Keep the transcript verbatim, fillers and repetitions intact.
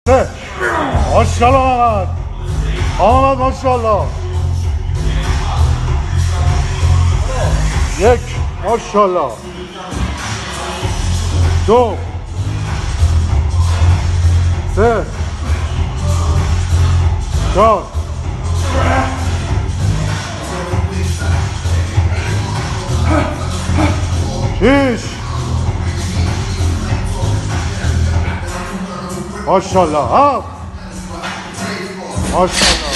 سه ماشاءالله محمد محمد ماشاءالله یک ماشاءالله دو سه چهار شش ماشاءالله هفت ماشاءالله